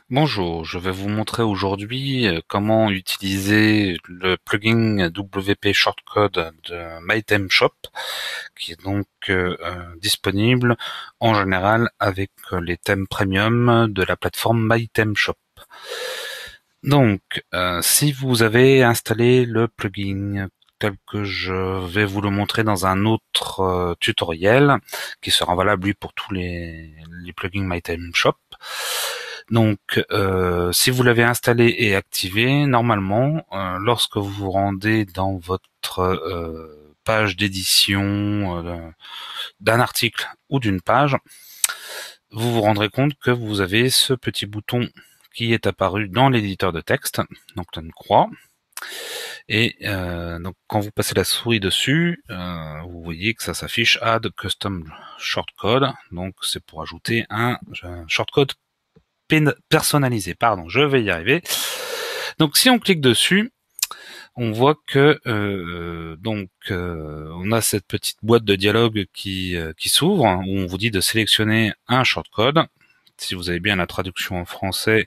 Bonjour, je vais vous montrer aujourd'hui comment utiliser le plugin WP Shortcode de MyThemeShop, qui est donc disponible en général avec les thèmes premium de la plateforme MyThemeShop. Donc, si vous avez installé le plugin tel que je vais vous le montrer dans un autre tutoriel, qui sera valable lui pour tous les plugins MyThemeShop. Donc, si vous l'avez installé et activé, normalement, lorsque vous vous rendez dans votre page d'édition d'un article ou d'une page, vous vous rendrez compte que vous avez ce petit bouton qui est apparu dans l'éditeur de texte, donc une croix. Et donc quand vous passez la souris dessus, vous voyez que ça s'affiche Add Custom Shortcode. Donc c'est pour ajouter un shortcode personnalisé. Pardon, je vais y arriver. Donc si on clique dessus, on voit que on a cette petite boîte de dialogue qui s'ouvre, où on vous dit de sélectionner un shortcode. Si vous avez bien la traduction en français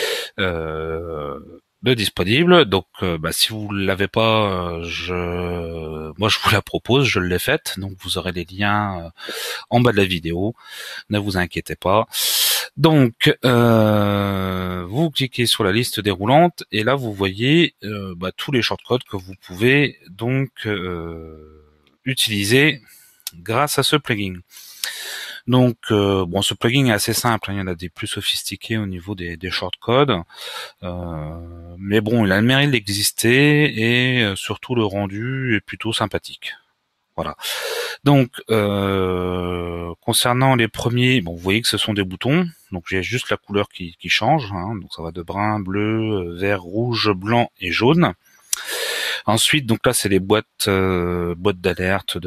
de disponible. Donc si vous l'avez pas, moi je vous la propose, je l'ai faite. Donc vous aurez les liens en bas de la vidéo. Ne vous inquiétez pas. Donc, vous cliquez sur la liste déroulante et là vous voyez tous les shortcodes que vous pouvez donc utiliser grâce à ce plugin. Donc, ce plugin est assez simple, hein, il y en a des plus sophistiqués au niveau des shortcodes, mais bon, il a le mérite d'exister et surtout le rendu est plutôt sympathique. Voilà. Donc, concernant les premiers, vous voyez que ce sont des boutons. Donc, j'ai juste la couleur qui change. Hein, donc, ça va de brun, bleu, vert, rouge, blanc et jaune. Ensuite, donc là, c'est les boîtes d'alerte,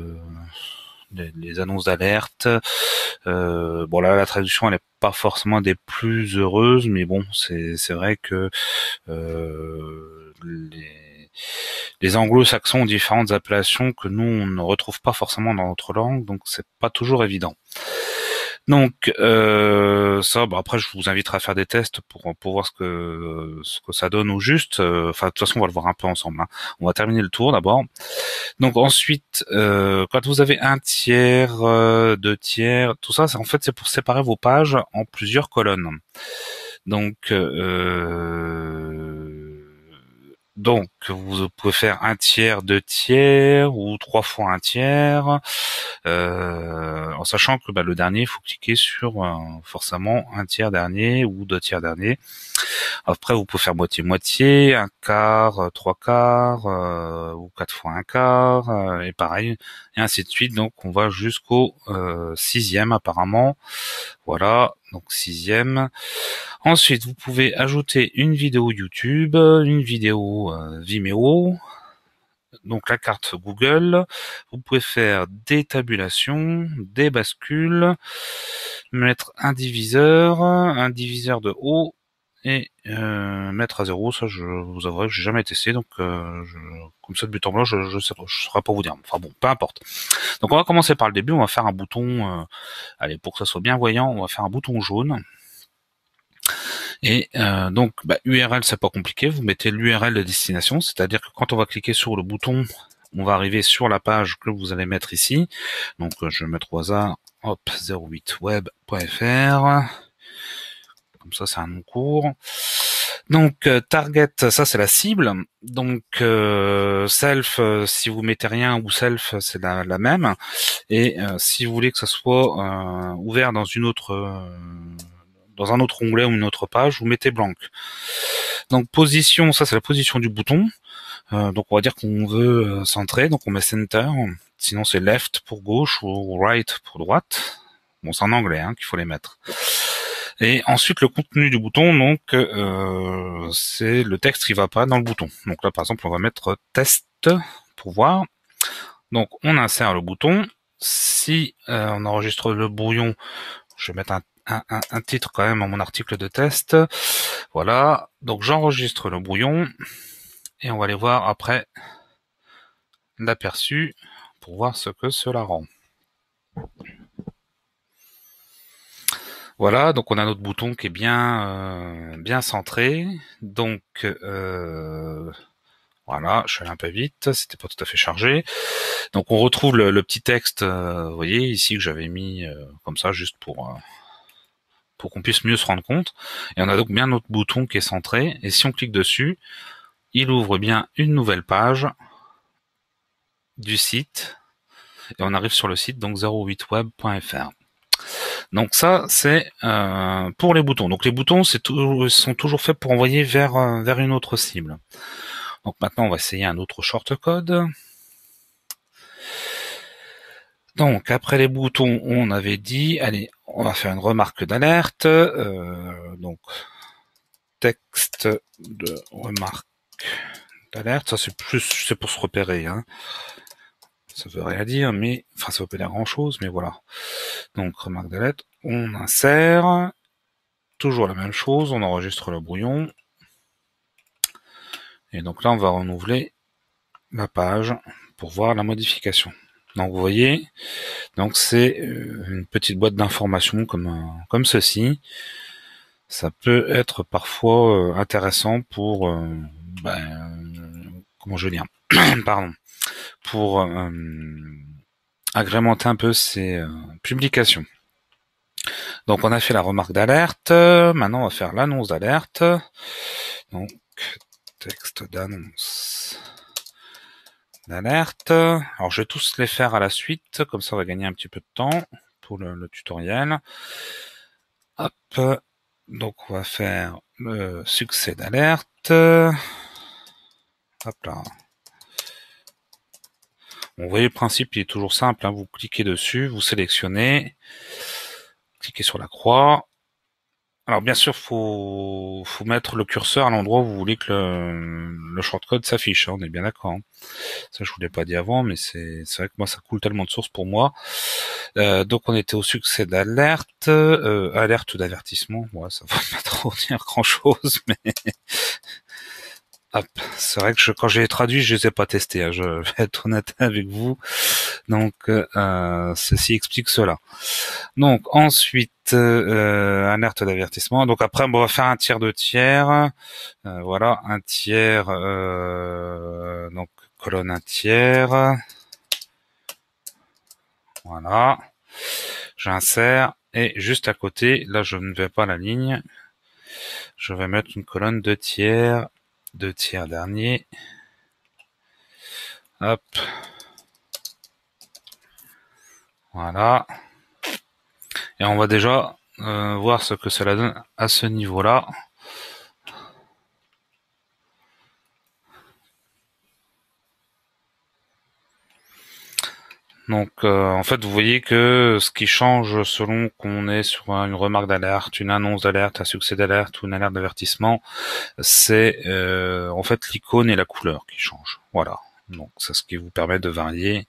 les annonces d'alerte. Là, la traduction, elle n'est pas forcément des plus heureuses, mais bon, c'est vrai que les anglo-saxons ont différentes appellations que nous on ne retrouve pas forcément dans notre langue, donc c'est pas toujours évident. Donc après je vous inviterai à faire des tests pour voir ce que ça donne au juste. De toute façon on va le voir un peu ensemble. Hein. On va terminer le tour d'abord. Donc ensuite, quand vous avez un tiers, deux tiers, tout ça, en fait c'est pour séparer vos pages en plusieurs colonnes. Donc vous pouvez faire un tiers, deux tiers ou trois fois un tiers, en sachant que le dernier, il faut cliquer sur forcément un tiers dernier ou deux tiers dernier. Après, vous pouvez faire moitié-moitié, un quart, trois quarts, ou quatre fois un quart, et pareil, et ainsi de suite. Donc on va jusqu'au sixième apparemment. Voilà, donc sixième. Ensuite, vous pouvez ajouter une vidéo YouTube, une vidéo Vimeo, donc la carte Google. Vous pouvez faire des tabulations, des bascules, mettre un diviseur de haut et mettre à 0. Ça, je vous avouerai que j'ai jamais testé, donc comme ça de but en blanc, je saurais pas vous dire. Enfin bon, peu importe. Donc on va commencer par le début. On va faire un bouton. Allez, pour que ça soit bien voyant, on va faire un bouton jaune. Et donc, URL, c'est pas compliqué. Vous mettez l'URL de destination, c'est-à-dire que quand on va cliquer sur le bouton, on va arriver sur la page que vous allez mettre ici. Donc, je vais mettre au hasard, hop, 08web.fr. Comme ça, c'est un nom court. Donc, target, ça c'est la cible. Donc, self, si vous mettez rien, ou self, c'est la même. Et si vous voulez que ça soit ouvert dans une autre dans un autre onglet ou une autre page, vous mettez blanc. Donc position, ça c'est la position du bouton. Donc on va dire qu'on veut centrer, donc on met center. Sinon c'est left pour gauche ou right pour droite. Bon, c'est en anglais qu'il faut les mettre. Et ensuite le contenu du bouton, donc c'est le texte qui va pas dans le bouton. Donc là par exemple on va mettre test pour voir. Donc on insère le bouton. Si on enregistre le brouillon, je vais mettre un titre quand même à mon article de test. Voilà, donc j'enregistre le brouillon et on va aller voir après l'aperçu pour voir ce que cela rend. Voilà, donc on a notre bouton qui est bien centré. Donc voilà, je suis allé un peu vite, c'était pas tout à fait chargé. Donc on retrouve le petit texte, vous voyez ici que j'avais mis comme ça juste pour qu'on puisse mieux se rendre compte. Et on a donc bien notre bouton qui est centré. Et si on clique dessus, il ouvre bien une nouvelle page du site. Et on arrive sur le site donc 08web.fr. Donc ça, c'est pour les boutons. Donc les boutons sont toujours faits pour envoyer vers une autre cible. Donc maintenant, on va essayer un autre shortcode. Donc après les boutons, on avait dit, allez, on va faire une remarque d'alerte. Donc texte de remarque d'alerte. Ça c'est pour se repérer. Hein. Ça veut rien dire, mais enfin ça veut pas dire grand chose, mais voilà. Donc remarque d'alerte, on insère. Toujours la même chose, on enregistre le brouillon. Et donc là, on va renouveler la page pour voir la modification. Donc vous voyez, donc c'est une petite boîte d'informations comme ceci. Ça peut être parfois intéressant pour comment je veux dire, pardon, pour agrémenter un peu ces publications. Donc on a fait la remarque d'alerte. Maintenant on va faire l'annonce d'alerte. Donc texte d'annonce d'alerte. Alors je vais tous les faire à la suite, comme ça on va gagner un petit peu de temps pour le tutoriel. Hop, donc on va faire le succès d'alerte. Hop là. Bon, vous voyez le principe, il est toujours simple, hein. Vous cliquez dessus, vous sélectionnez, cliquez sur la croix. Alors bien sûr, faut mettre le curseur à l'endroit où vous voulez que le shortcode s'affiche, hein, on est bien d'accord. Hein. Ça, je vous l'ai pas dit avant, mais c'est vrai que moi, ça coule tellement de sources pour moi. Donc, on était au succès d'alerte, alerte d'avertissement. Ouais, ça va pas trop dire grand-chose, mais hop, c'est vrai que quand j'ai traduit, je les ai pas testés. Hein, je vais être honnête avec vous. Donc, ceci explique cela. Donc, ensuite, alerte d'avertissement. Donc après, on va faire un tiers de tiers. Voilà, un tiers. Donc colonne un tiers. Voilà. J'insère et juste à côté, là je ne vais pas la ligne. Je vais mettre une colonne de tiers dernier. Hop. Voilà. Et on va déjà voir ce que cela donne à ce niveau-là. Donc en fait vous voyez que ce qui change selon qu'on est sur une remarque d'alerte, une annonce d'alerte, un succès d'alerte ou une alerte d'avertissement, c'est en fait l'icône et la couleur qui changent. Voilà. Donc c'est ce qui vous permet de varier.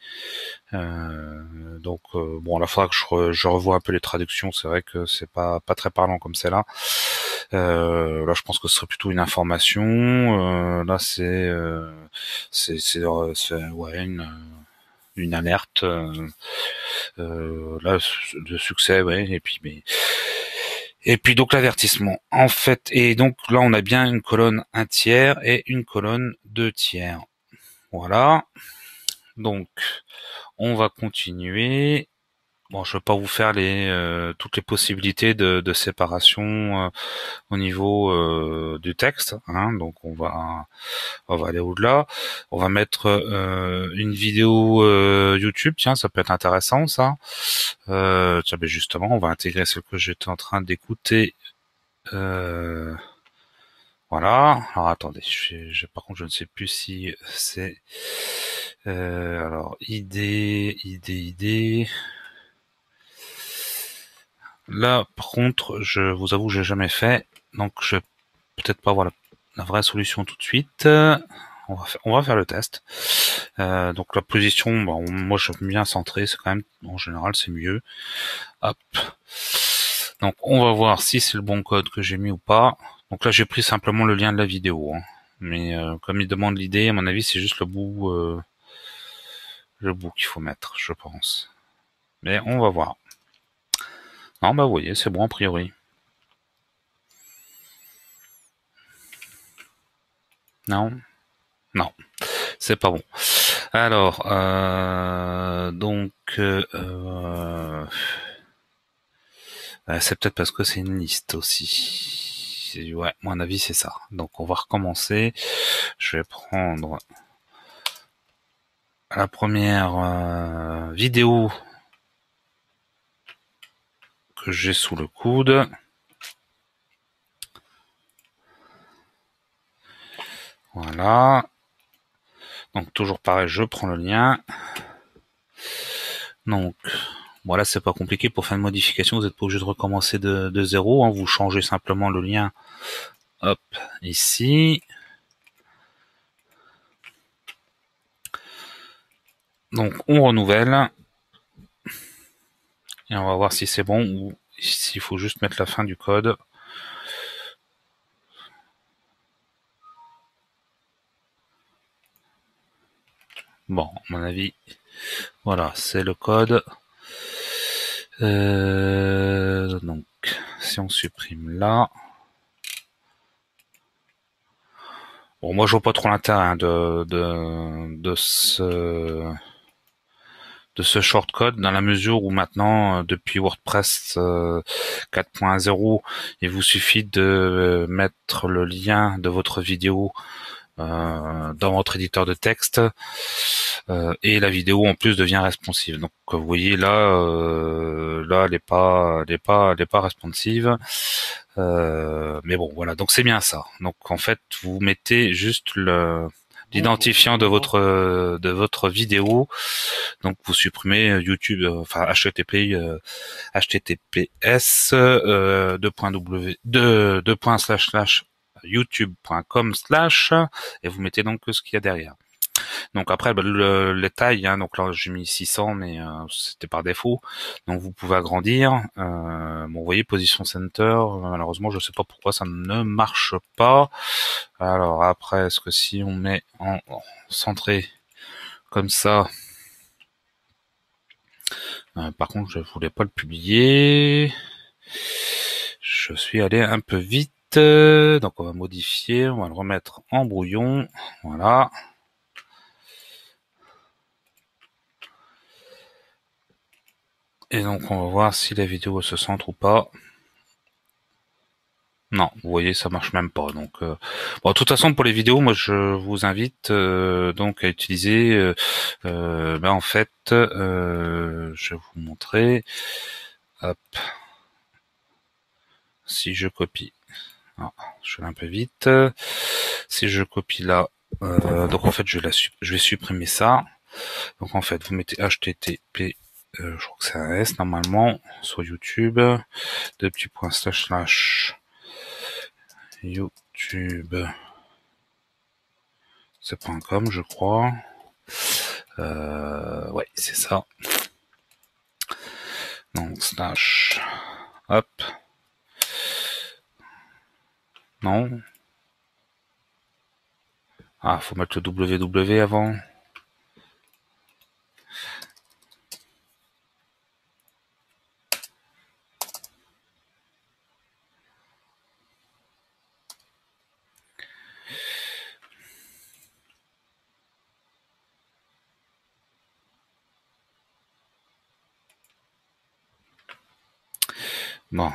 Bon, là faudra que je revoie un peu les traductions. C'est vrai que c'est pas très parlant comme c'est là. Là je pense que ce serait plutôt une information. Là c'est ouais une alerte là de succès, ouais, et puis donc l'avertissement en fait, et donc là on a bien une colonne 1 tiers et une colonne 2 tiers. Voilà, donc on va continuer. Bon, je ne vais pas vous faire toutes les possibilités de séparation au niveau du texte, hein, donc on va aller au-delà. On va mettre une vidéo YouTube, tiens, ça peut être intéressant ça. Tiens, ben justement, on va intégrer ce que j'étais en train d'écouter. Voilà. Alors attendez, par contre je ne sais plus si c'est alors idée. Là, par contre, je vous avoue, j'ai jamais fait, donc je vais peut-être pas avoir la vraie solution tout de suite. On va faire le test. Donc la position, bon, moi j'aime bien centrer, c'est quand même, en général, c'est mieux. Hop. Donc on va voir si c'est le bon code que j'ai mis ou pas. Donc là j'ai pris simplement le lien de la vidéo, hein. Mais comme il demande l'idée, à mon avis c'est juste le bout qu'il faut mettre, je pense. Mais on va voir. Non, bah vous voyez, c'est bon a priori. Non, non, c'est pas bon. Alors, c'est peut-être parce que c'est une liste aussi. Ouais, à mon avis, c'est ça. Donc, on va recommencer. Je vais prendre la première vidéo que j'ai sous le coude. Voilà. Donc, toujours pareil, je prends le lien. Donc, voilà, c'est pas compliqué. Pour faire une modification, vous n'êtes pas obligé de recommencer de zéro. Hein. Vous changez simplement le lien. Hop, ici. Donc, on renouvelle. Et on va voir si c'est bon ou s'il faut juste mettre la fin du code. Bon, à mon avis, voilà, c'est le code. Donc, si on supprime là. Bon, moi, je vois pas trop l'intérêt hein, de ce shortcode dans la mesure où maintenant, depuis WordPress 4.0, il vous suffit de mettre le lien de votre vidéo dans votre éditeur de texte et la vidéo en plus devient responsive. Donc vous voyez là elle est pas responsive. Mais bon voilà, donc c'est bien ça. Donc en fait vous mettez juste l'identifiant de votre vidéo. Donc vous supprimez YouTube, enfin https youtube.com/ et vous mettez donc ce qu'il y a derrière. Donc après les tailles, hein, donc là j'ai mis 600 mais c'était par défaut. Donc vous pouvez agrandir. Bon, vous voyez position center, malheureusement je sais pas pourquoi ça ne marche pas. Alors après est-ce que si on met en centré comme ça, par contre je voulais pas le publier. Je suis allé un peu vite. Donc on va modifier, on va le remettre en brouillon. Voilà. Et donc on va voir si la vidéo se centre ou pas. Non, vous voyez, ça marche même pas. Donc, bon, de toute façon, pour les vidéos, moi, je vous invite donc à utiliser. En fait, je vais vous montrer. Hop, si je copie, ah, je vais un peu vite. Si je copie là, donc en fait, je vais supprimer ça. Donc en fait, vous mettez http, je crois que c'est un S normalement, sur YouTube, deux petits points / YouTube, c'est .com je crois. Ouais, c'est ça. Donc / hop. Non. Ah, faut mettre le www avant. Bon,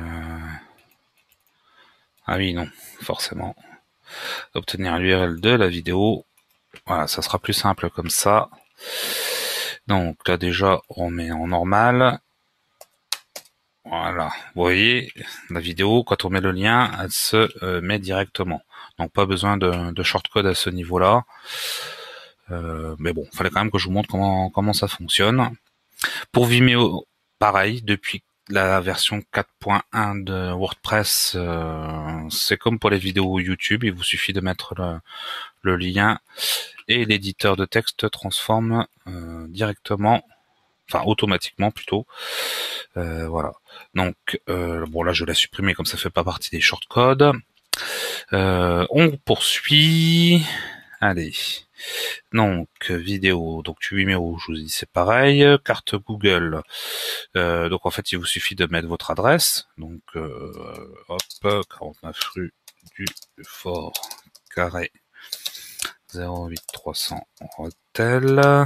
ah oui, non, forcément. Obtenir l'URL de la vidéo. Voilà, ça sera plus simple comme ça. Donc là déjà, on met en normal. Voilà, vous voyez, la vidéo, quand on met le lien, elle se met directement. Donc pas besoin de shortcode à ce niveau-là. Mais bon, il fallait quand même que je vous montre comment ça fonctionne. Pour Vimeo, pareil, depuis la version 4.1 de WordPress, c'est comme pour les vidéos YouTube, il vous suffit de mettre le lien et l'éditeur de texte transforme directement, enfin automatiquement plutôt. Voilà. Donc bon là je l'ai supprimé comme ça fait pas partie des shortcodes. On poursuit Allez. Donc, vidéo, donc numéro, je vous dis c'est pareil. Carte Google. Donc en fait, il vous suffit de mettre votre adresse. Donc, hop, 49 rue du Fort Carré 08300 Rethel.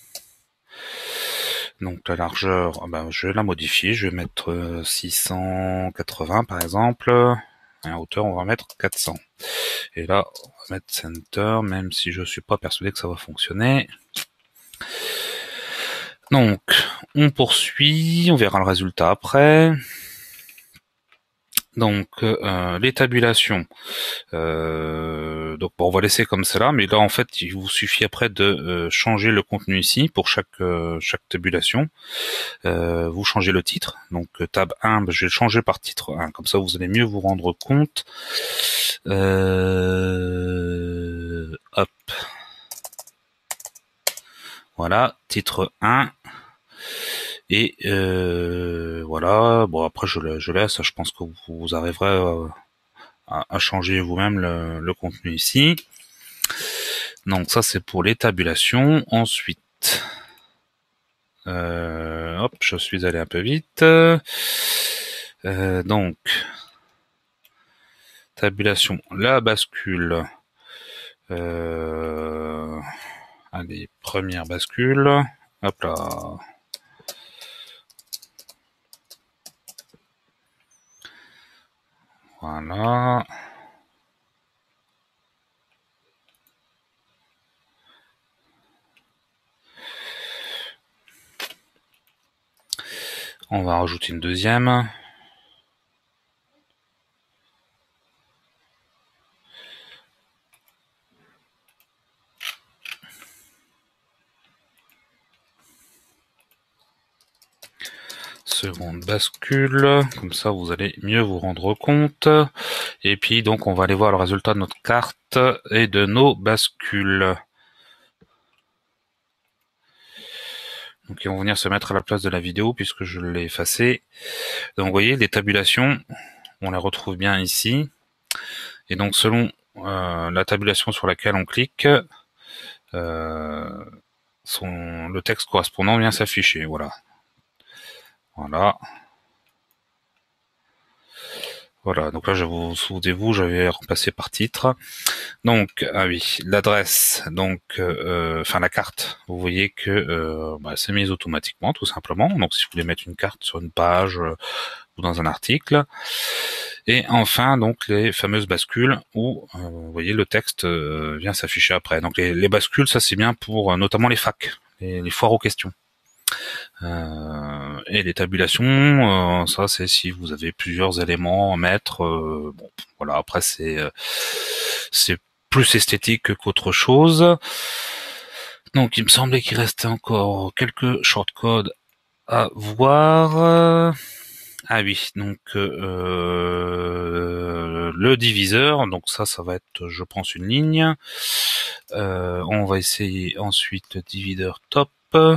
Donc la largeur, je vais la modifier, je vais mettre 680 par exemple. Et en hauteur, on va mettre 400. Et là, on va mettre Center, même si je suis pas persuadé que ça va fonctionner. Donc, on poursuit, on verra le résultat après. Donc, les tabulations. Donc, on va laisser comme cela, mais là, en fait, il vous suffit après de changer le contenu ici pour chaque tabulation. Vous changez le titre. Donc, tab 1, je vais le changer par titre 1. Comme ça, vous allez mieux vous rendre compte. Hop. Voilà, titre 1. Et voilà, bon après je laisse, je pense que vous arriverez à changer vous-même le contenu ici. Donc ça c'est pour les tabulations. Ensuite, hop, je suis allé un peu vite. Donc, tabulation, la bascule. Allez, première bascule. Hop là. Voilà. On va rajouter une deuxième. Seconde bascule, comme ça vous allez mieux vous rendre compte. Et puis donc on va aller voir le résultat de notre carte et de nos bascules. Donc ils vont venir se mettre à la place de la vidéo puisque je l'ai effacé. Donc vous voyez les tabulations, on les retrouve bien ici. Et donc selon la tabulation sur laquelle on clique, le texte correspondant vient s'afficher. Voilà. Voilà. Voilà, donc là, souvenez-vous, j'avais remplacé par titre. Donc, ah oui, l'adresse, donc, enfin la carte. Vous voyez que c'est mis automatiquement, tout simplement. Donc, si vous voulez mettre une carte sur une page ou dans un article. Et enfin, donc, les fameuses bascules où, vous voyez, le texte vient s'afficher après. Donc, les bascules, ça c'est bien pour notamment les facs, les foires aux questions. Et les tabulations, ça c'est si vous avez plusieurs éléments à mettre. Bon, voilà. Après c'est plus esthétique qu'autre chose. Donc il me semblait qu'il restait encore quelques shortcodes à voir. Ah oui, donc le diviseur. Donc ça va être, je pense, une ligne. On va essayer ensuite le diviseur top.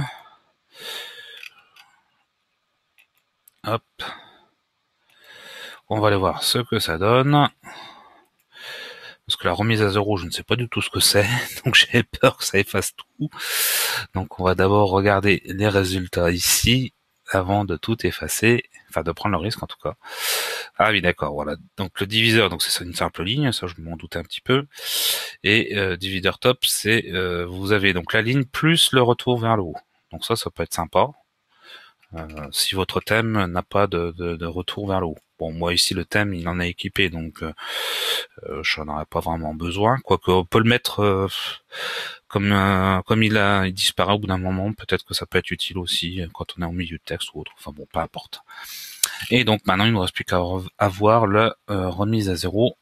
Hop. On va aller voir ce que ça donne. Parce que la remise à zéro, je ne sais pas du tout ce que c'est. Donc j'ai peur que ça efface tout. Donc on va d'abord regarder les résultats ici, avant de tout effacer. Enfin de prendre le risque en tout cas. Ah oui, d'accord, voilà. Donc le diviseur, donc c'est une simple ligne, ça je m'en doutais un petit peu. Et diviseur top, c'est vous avez donc la ligne plus le retour vers le haut. Donc ça peut être sympa. Si votre thème n'a pas de retour vers le haut. Bon, moi ici le thème il en est équipé, donc je n'en aurais pas vraiment besoin. Quoique on peut le mettre comme il disparaît au bout d'un moment. Peut-être que ça peut être utile aussi quand on est au milieu de texte ou autre. Enfin bon, peu importe. Et donc maintenant il ne nous reste plus qu'à avoir la remise à zéro.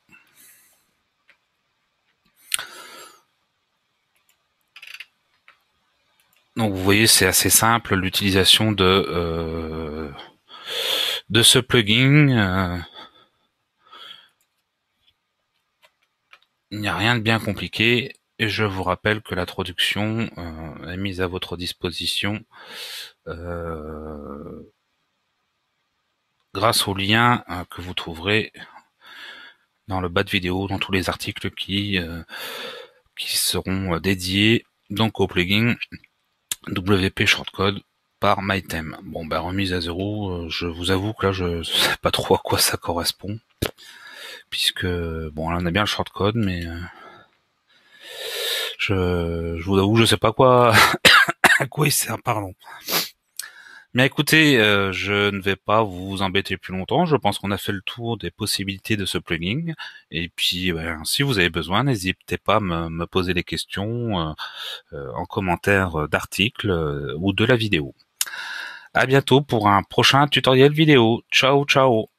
Donc vous voyez, c'est assez simple l'utilisation de ce plugin. Il n'y a rien de bien compliqué. Et je vous rappelle que la traduction est mise à votre disposition grâce au lien que vous trouverez dans le bas de vidéo, dans tous les articles qui qui seront dédiés donc au plugin WP Shortcode par MyTheme. Bon, bah remise à zéro, je vous avoue que là je sais pas trop à quoi ça correspond, puisque bon là on a bien le shortcode, mais je vous avoue je sais pas quoi à quoi il sert, pardon. Mais écoutez, je ne vais pas vous embêter plus longtemps. Je pense qu'on a fait le tour des possibilités de ce plugin. Et puis, ben, si vous avez besoin, n'hésitez pas à me poser des questions en commentaire d'articles ou de la vidéo. À bientôt pour un prochain tutoriel vidéo. Ciao, ciao.